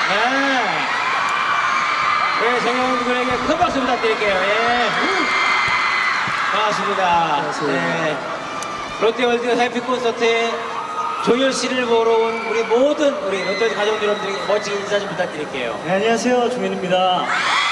네, 정영훈 군에게 큰 박수 부탁드릴게요. 예. 반갑습니다. 안녕하세요. 네. 롯데월드 해피 콘서트에 종현 씨를 보러 온 우리 모든 우리 롯데월드 가족 여러분들에게 멋진 인사 좀 부탁드릴게요. 네, 안녕하세요. 종현입니다.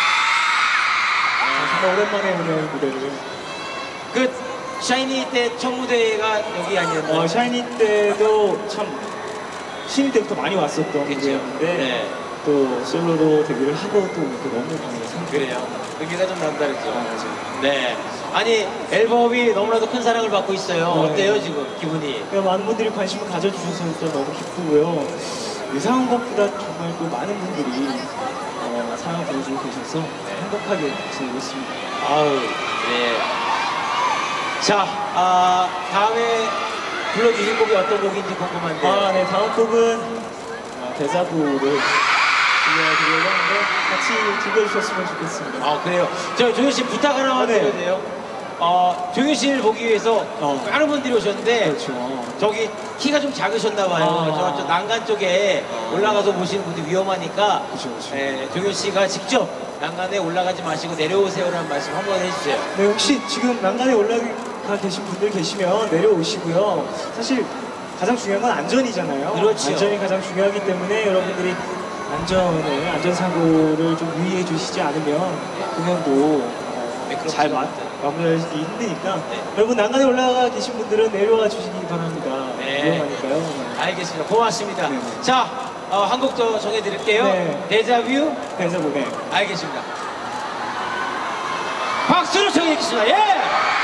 정말 오랜만에 오는 무대를. 그 샤이니 때 첫 무대가 여기 아니었나요? 샤이니 때도 참 신인 때부터 많이 왔었던 그쵸. 무대였는데 네. 또 솔로로 데뷔를 하고 또 이렇게 너무 반갑습니다. 그래요. 의미가 좀 남다르죠. 맞아요. 네. 아니 앨범이 너무나도 큰 사랑을 받고 있어요. 네. 어때요 지금 기분이? 많은 분들이 관심을 가져주셔서 또 너무 기쁘고요. 예상한 것보다 정말 또 많은 분들이 사랑 보여주고 계셔서 행복하게 지내고 있습니다. 아우, 네. 자, 다음에 불러주실 곡이 어떤 곡인지 궁금한데. 네, 다음 곡은 데자부를 들려드리려고 하는데 같이 즐겨주셨으면 좋겠습니다. 그래요. 저 종현 씨 부탁 하나만 네. 드려도 돼요? 종현 씨를 보기 위해서 많은 분들이 오셨는데 그렇죠. 저기 키가 좀 작으셨나 봐요. 저 난간 쪽에 올라가서 보시는 분들이 위험하니까 그렇죠. 종현 씨가 직접 난간에 올라가지 마시고 내려오세요라는 말씀 한번 해주세요. 네, 혹시 지금 난간에 올라가 계신 분들 계시면 내려오시고요. 사실 가장 중요한 건 안전이잖아요. 그렇죠. 안전이 가장 중요하기 때문에 여러분들이 안전사고를 좀 유의해 주시지 않으면 공연도 잘 마무리하기 힘드니까 여러분 난간에 올라가 계신 분들은 내려와 주시기 바랍니다. 위험하니까요. 알겠습니다. 고맙습니다. 네. 자, 한 곡 더 정해드릴게요. 네. 데자뷰. 데자부. 네. 알겠습니다. 박수로 청해 주겠습니다. 예!